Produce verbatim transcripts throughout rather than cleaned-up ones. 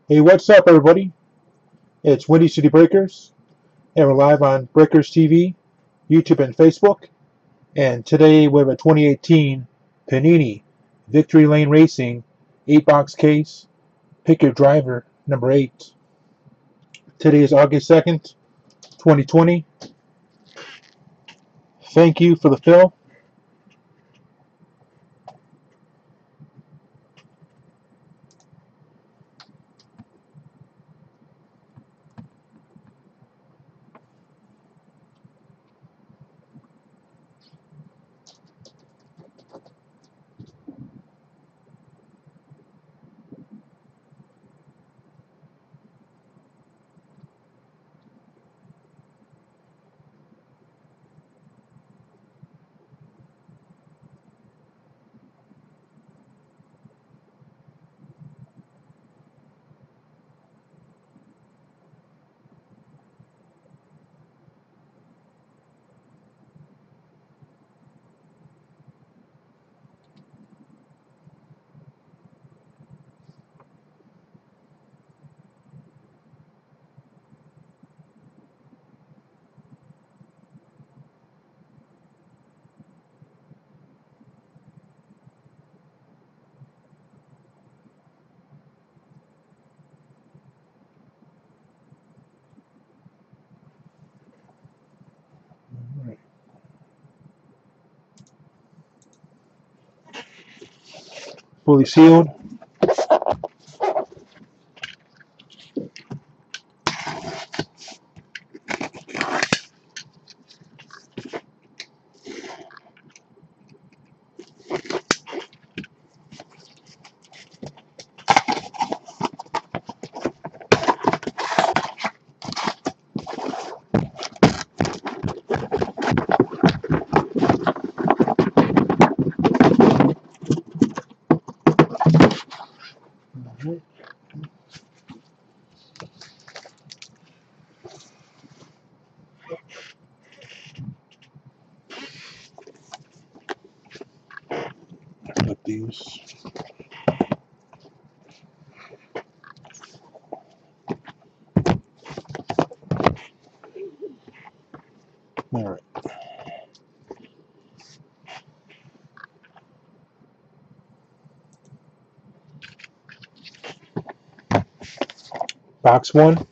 Hey, what's up, everybody? It's Windy City Breakers, and we're live on Breakers T V, YouTube, and Facebook. And today we have a twenty eighteen Panini Victory Lane Racing eight box case. Pick your driver, number eight. Today is August second, twenty twenty. Thank you for the fill. Fully sealed. Flip these. All right. Box one.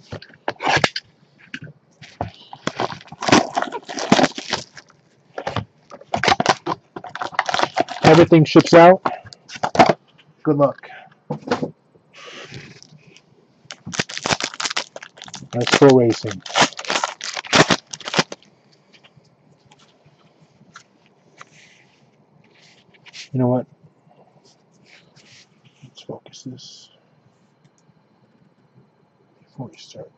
Everything ships out. Good luck. That's pro racing. You know what? Let's focus this before we start.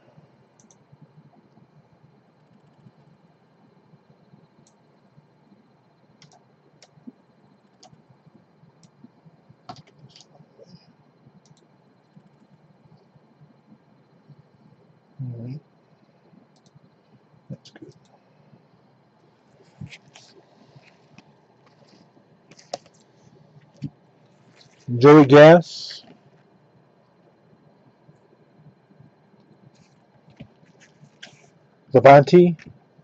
All right. That's good. Joey Gas. Levanti.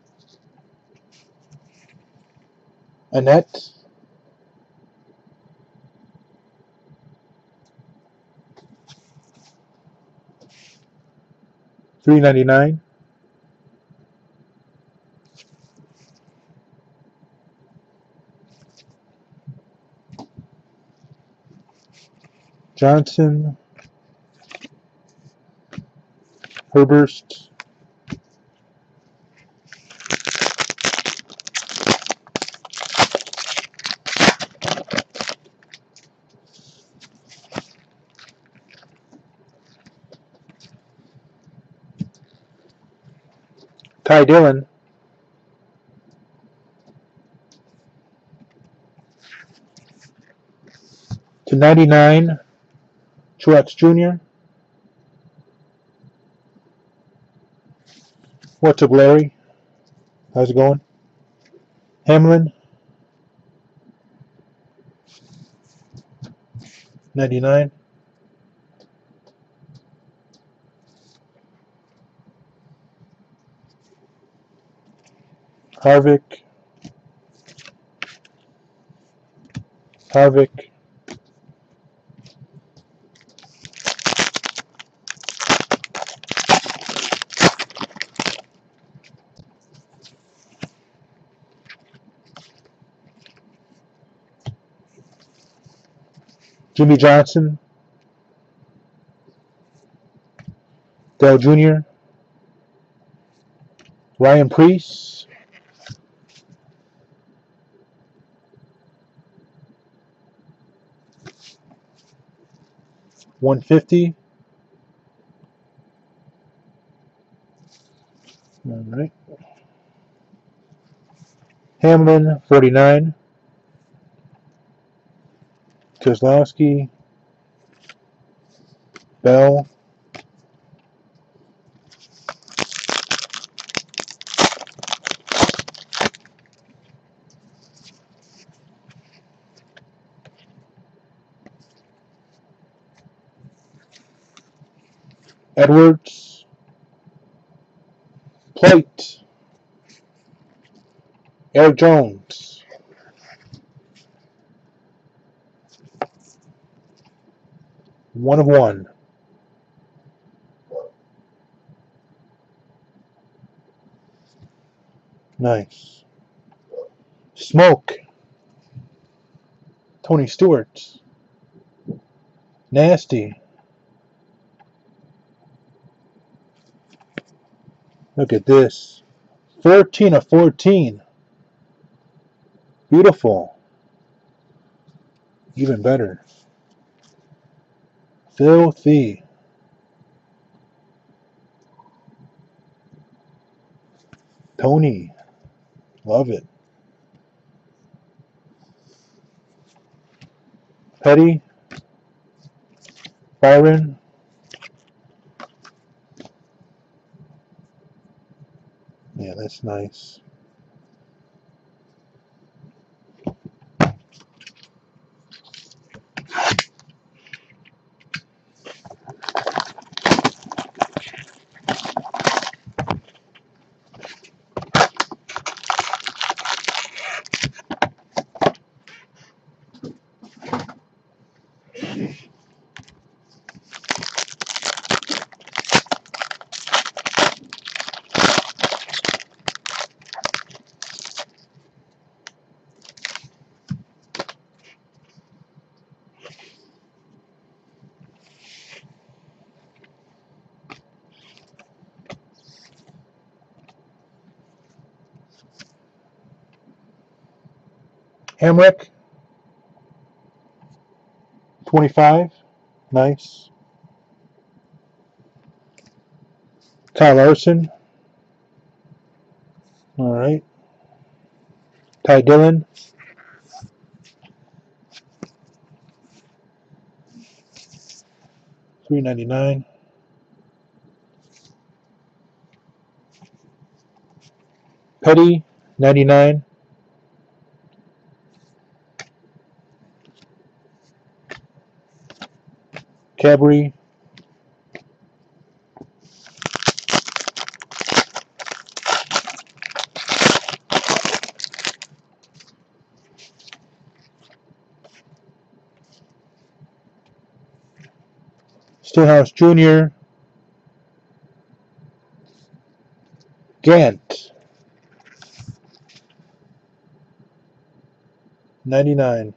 Annette. three ninety-nine. Johnson. Herburst. Ty Dillon. To ninety-nine. Truex Junior What's up, Larry? How's it going? Hamlin. ninety-nine. Harvick, Harvick, Jimmy Johnson, Dale Junior, Ryan Preece, one fifty. All right. Hamlin, forty-nine. Keselowski, Bell, Edwards, Plate, Eric Jones, one of one. Nice. Smoke, Tony Stewart, Nasty. Look at this. fourteen of fourteen. Beautiful. Even better. Filthy. Tony. Love it. Petty. Byron. Yeah, that's nice. Hamrick. twenty-five. Nice. Kyle Larson. All right. Ty Dillon. three ninety-nine. Petty, ninety-nine. Cabri. Stillhouse Junior Gant. ninety-nine.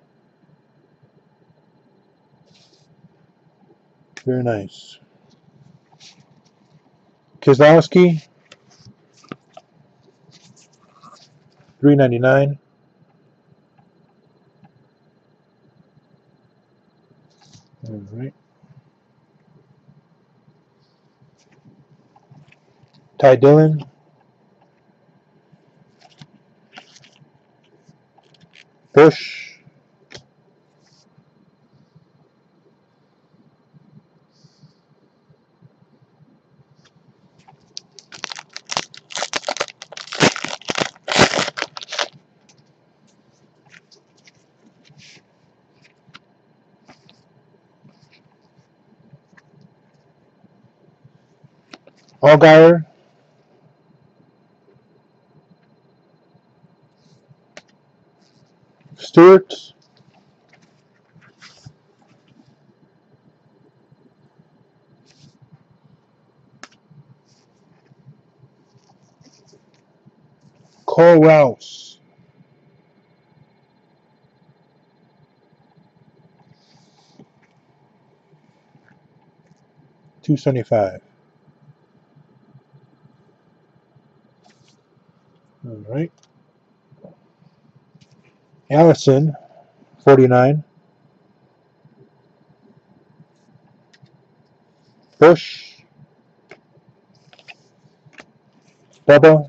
Very nice. Keselowski. three ninety-nine. All right. Ty Dillon. Bush. Allgaier. Stewart, Cole Rouse, two seventy-five. All right. Allison, forty-nine. Bush, Bubba,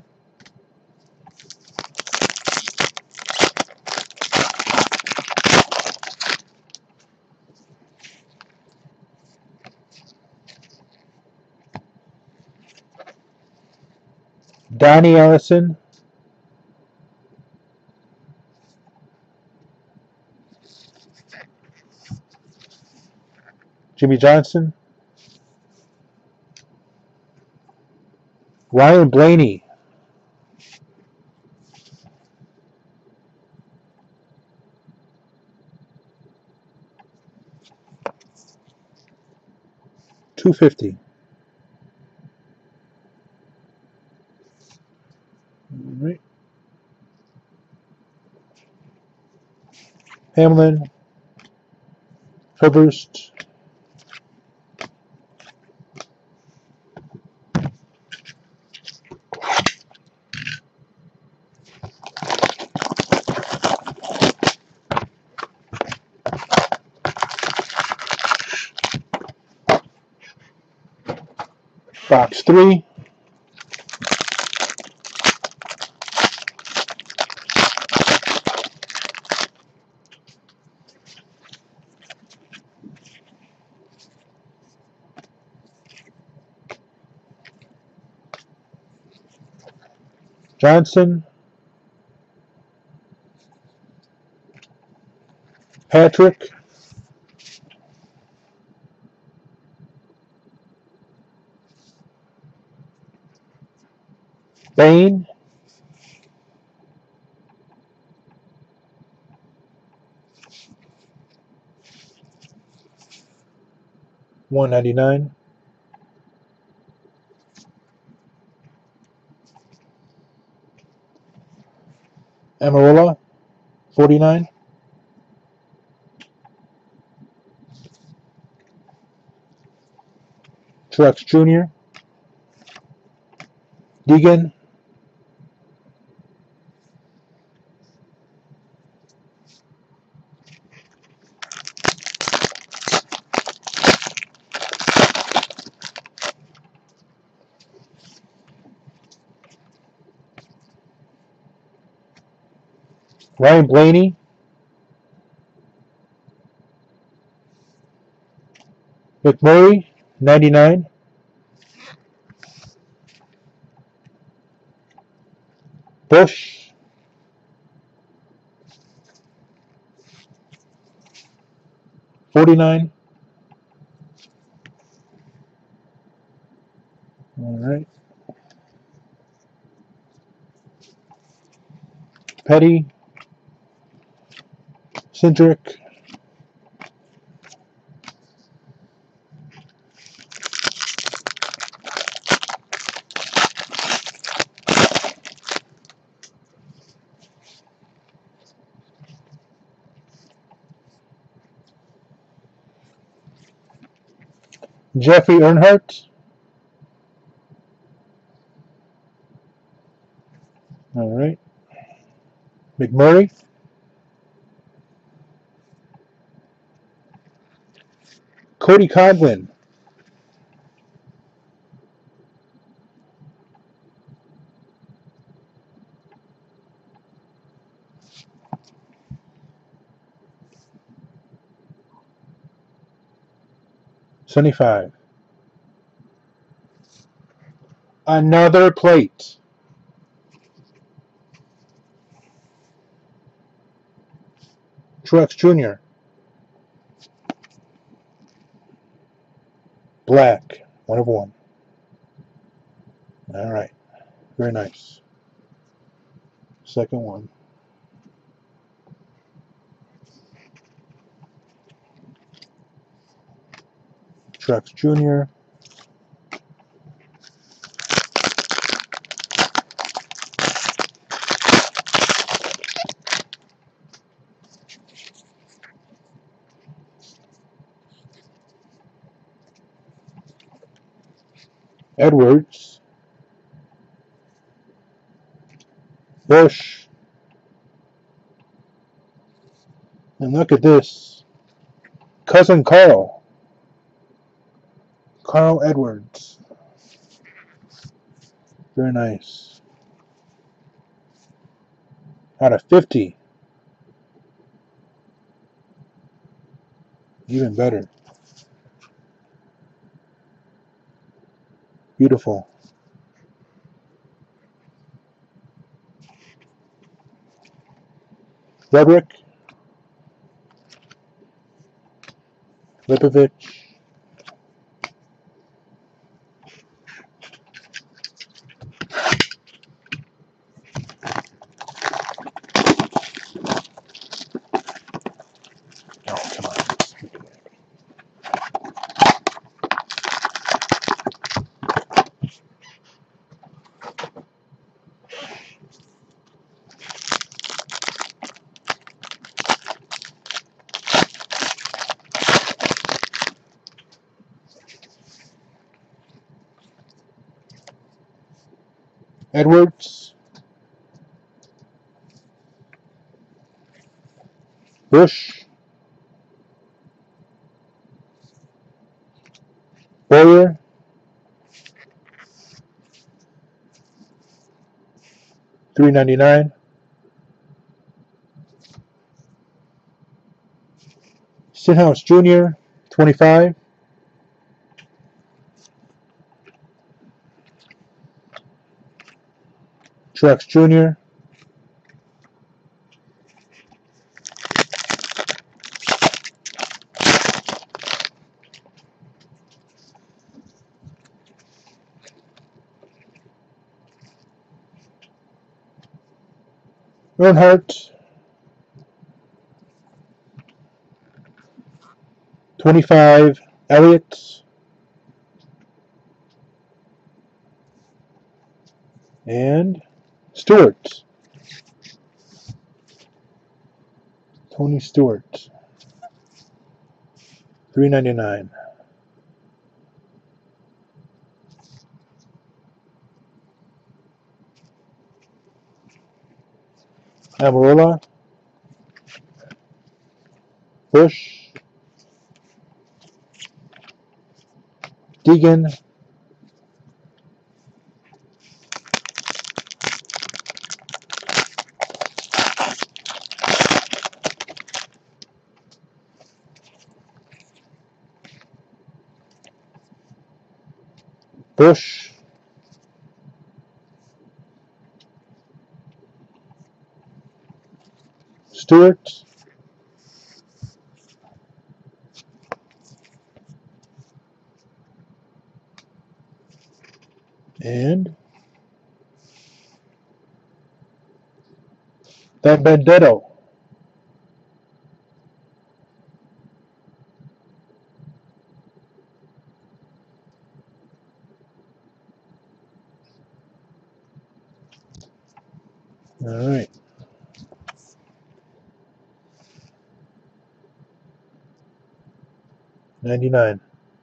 Donnie Allison, Jimmy Johnson, Ryan Blaney, two fifty. All right. Hamlin, Herbst, box three, Johnson, Patrick, Bain, one ninety-nine, Amarola, forty-nine, Truex Junior, Deegan, Ryan Blaney, McMurray, ninety-nine, Bush, forty-nine. All right. Petty, Cindric, Jeffrey Earnhardt. All right. McMurray, Cody Coghlan, seventy-five. Another plate. Truex Junior, black, one of one. All right. Very nice. Second one. Truex Junior Edwards, Bush, and look at this, Cousin Carl, Carl Edwards, very nice, out of fifty, even better, beautiful. Frederick, Lipovich, oh, come on. Edwards, Bush, Boyer, three ninety-nine, Stenhouse Junior, twenty-five, Truex Junior, Earnhardt, twenty-five, Elliott, and Stewart, Tony Stewart, three ninety-nine. Amarola, Bush, Deegan, Bush, Stewart, and that Benedetto. All right. ninety-nine.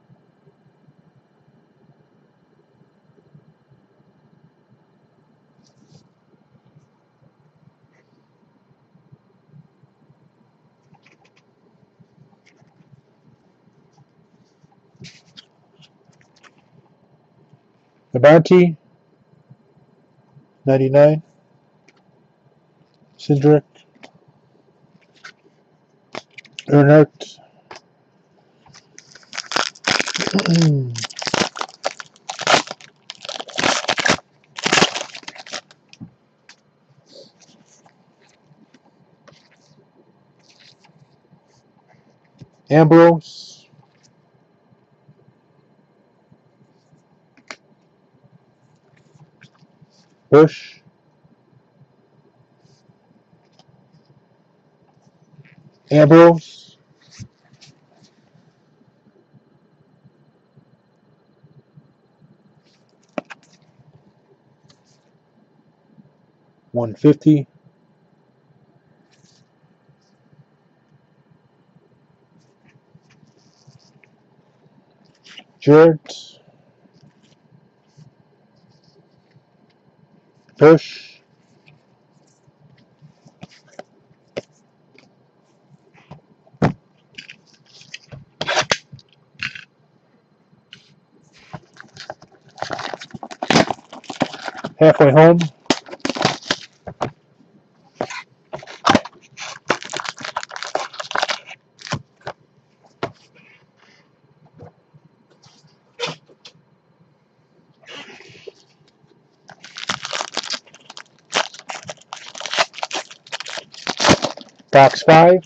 Abante, ninety-nine. Cindric, Earnhardt, Ambrose, Bush, Ambrose, one fifty. Jarrett. Push. Halfway home. Box five.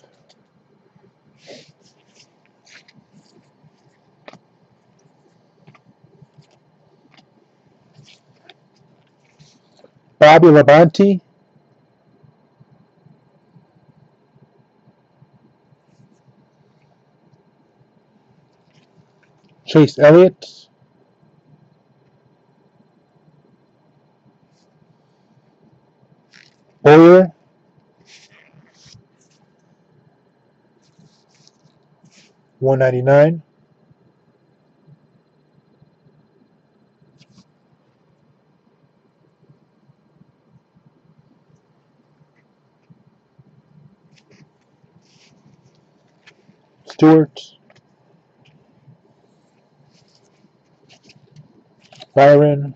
Bobby Labonte. Chase Elliott. Boyer. one ninety-nine. Stewart. Byron.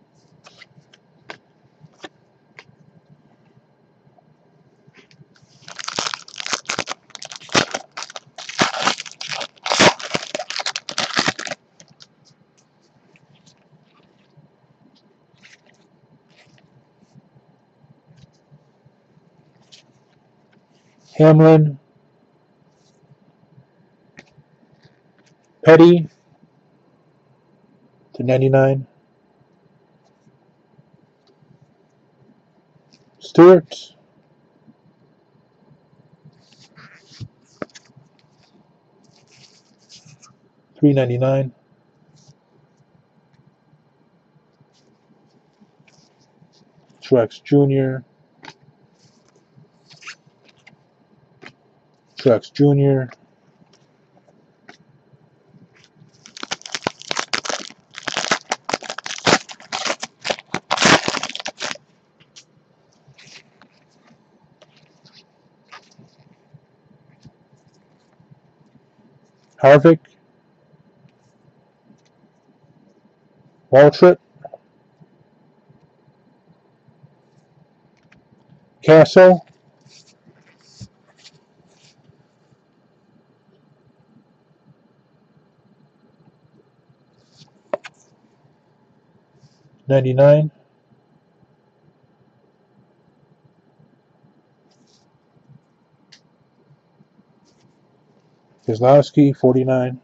Hamlin. Petty to ninety-nine. Stewart. three ninety-nine. Truex Junior Truex Junior Harvick. Waltrip. Castle. ninety-nine. Keselowski, forty-nine.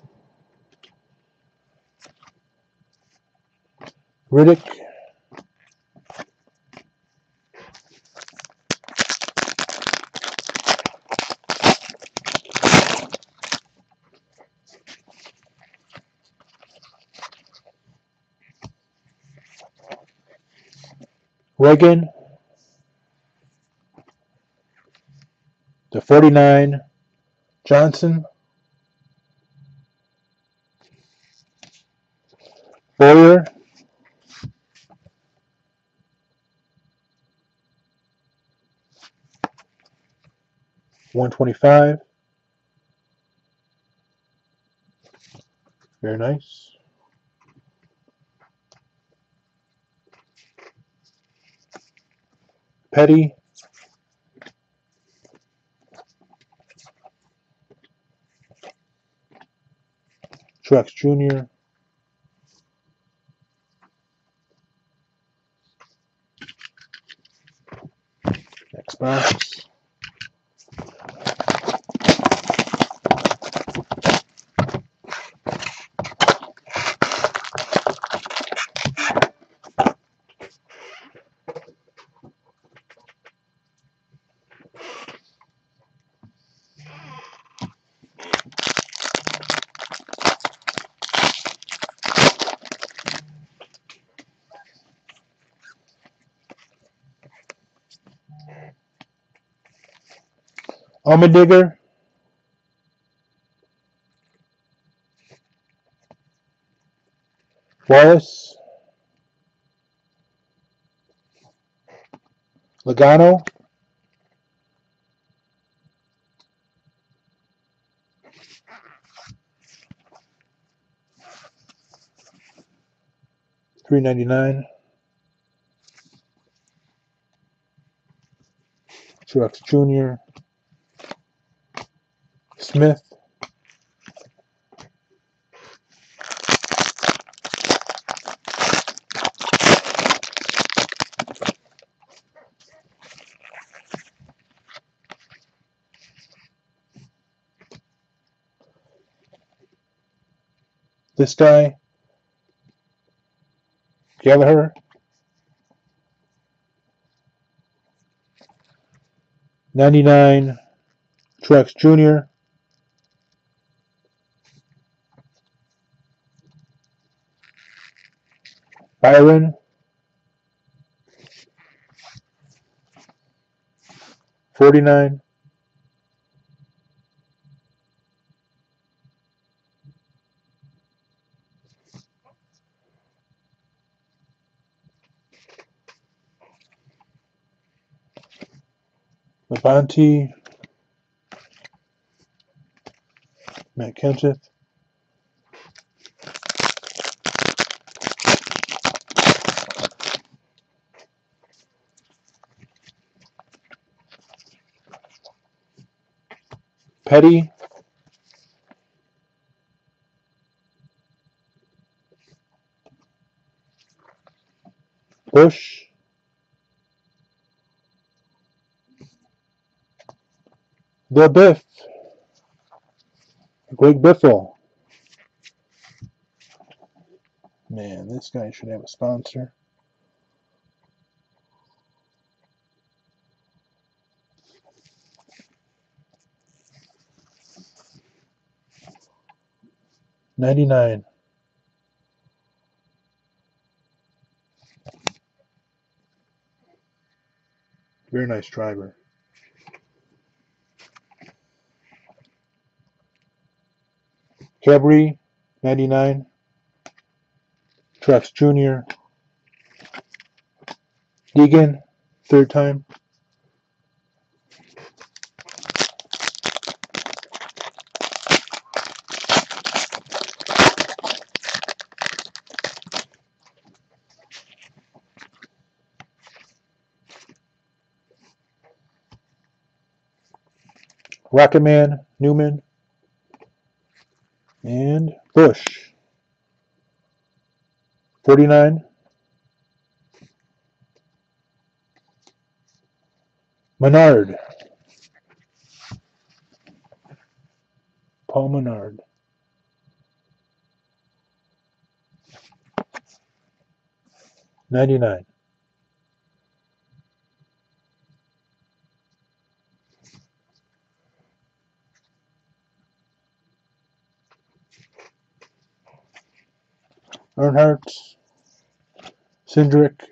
Riddick. Reagan. To forty-nine. Johnson. Boyer. one twenty-five. Very nice. Petty. Truex Junior Next box. Almendigger, Wallace, Logano, three ninety-nine. Truex Junior Smith, this guy, Gallagher, ninety-nine, Truex Junior Byron, forty-nine, Labonte, Matt Kenseth, Petty, Bush, The Biff, Greg Biffle. Man, this guy should have a sponsor. ninety-nine. Very nice driver. Cabri, ninety-nine. Truex Junior Deegan, third time. Rocketman, Newman, and Bush. forty-nine. Menard. Paul Menard. ninety-nine. Earnhardt, Cindric,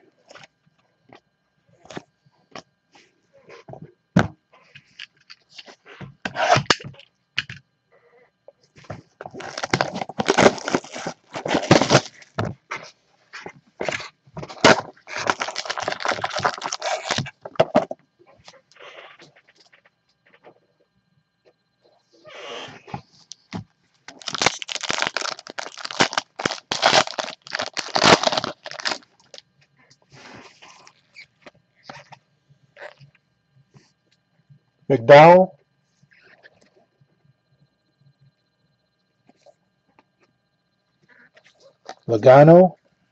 McDowell, Logano,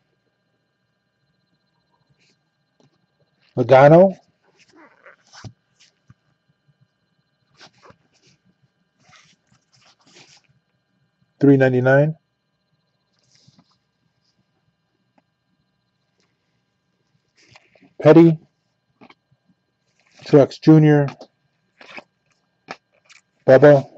Logano, three ninety-nine. Petty, Truex Junior Bubba,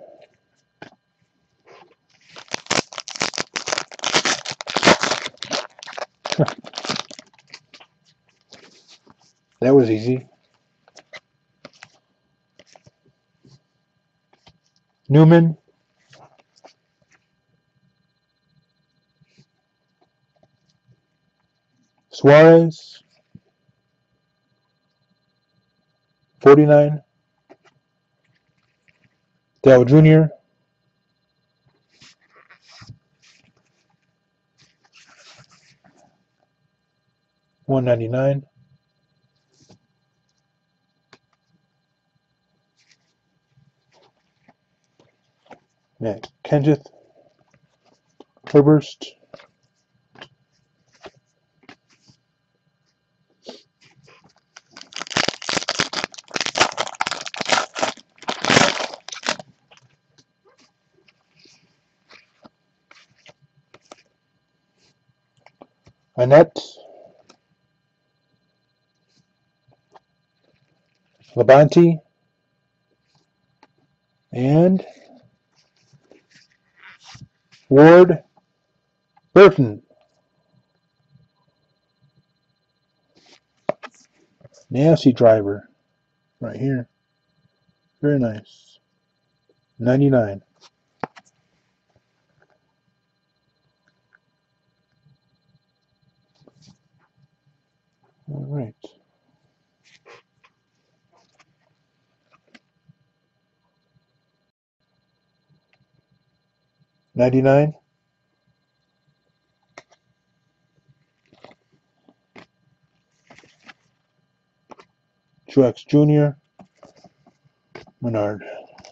that was easy. Newman, Suarez, forty-nine, Dell Junior, one ninety-nine, Matt Kenseth, Herburst, Annette, Labonte, and Ward Burton. Nasty driver right here. Very nice. ninety-nine. All right. ninety-nine. Truex Junior, Menard.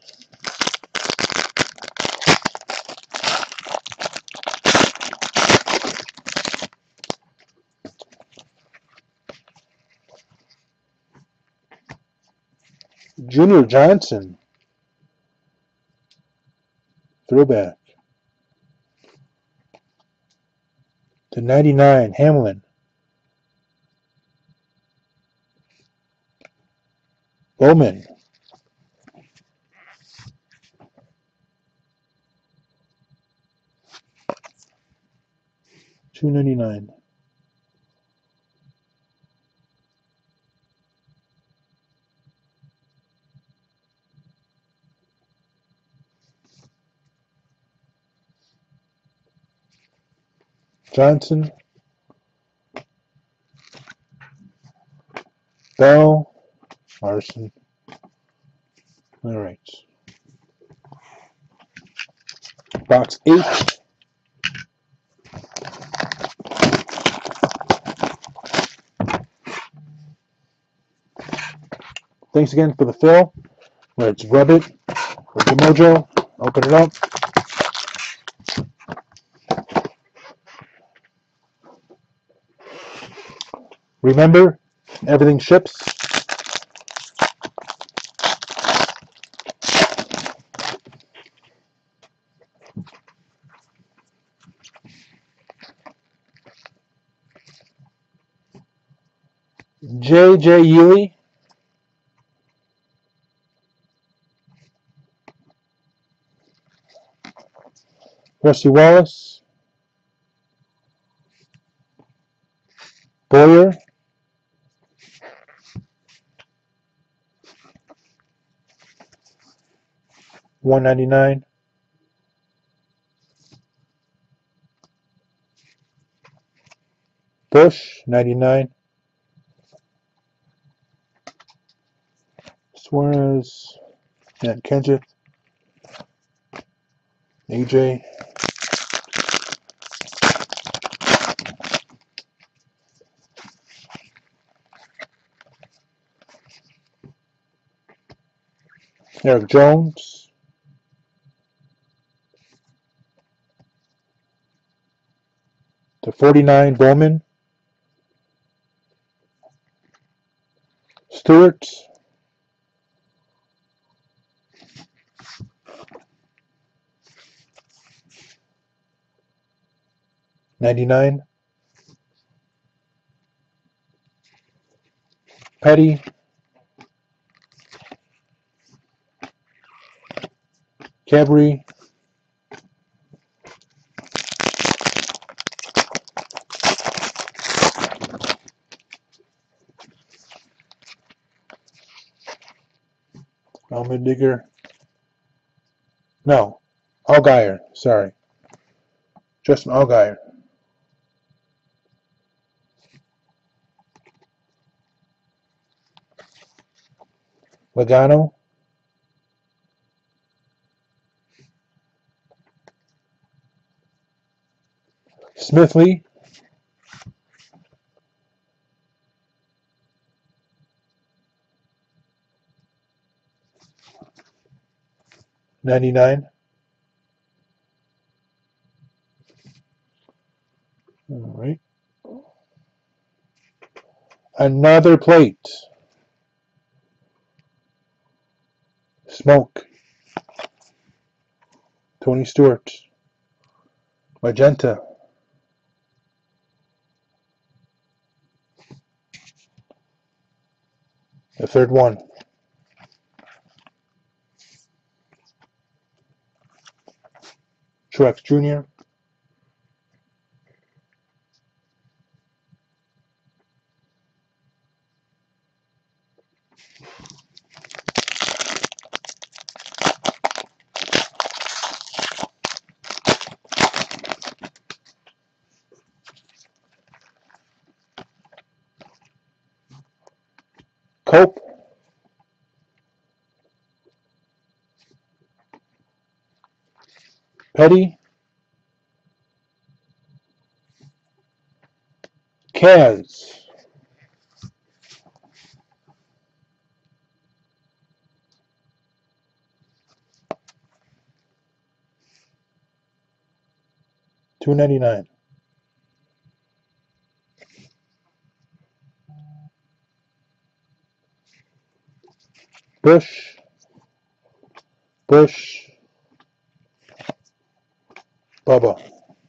Junior Johnson, throwback. To ninety-nine, Hamlin. Bowman. two ninety-nine. Johnson. Bell. Larson. All right. Box eight. Thanks again for the fill. Let's rub it with the mojo. Open it up. Remember, everything ships. J J Ely. Rusty Wallace. Boyer. one ninety-nine. Bush, ninety-nine. Suarez. Matt Kenseth. A J. Eric Jones. To forty-nine, Bowman. Stewart. ninety-nine. Petty. Cabri. Allmendinger. No, Allgaier. Sorry, Justin Allgaier. Logano. Smithley. ninety-nine. All right. Another plate. Smoke. Tony Stewart. Magenta. The third one. Truex Junior Cope. Petty. Kaz. two ninety-nine. Bush. Bush. Bubba.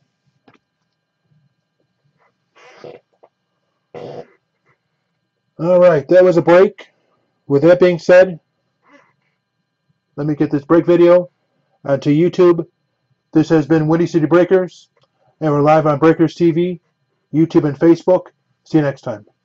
All right, that was a break. With that being said, let me get this break video onto YouTube. This has been Windy City Breakers, and we're live on Breakers T V, YouTube, and Facebook. See you next time.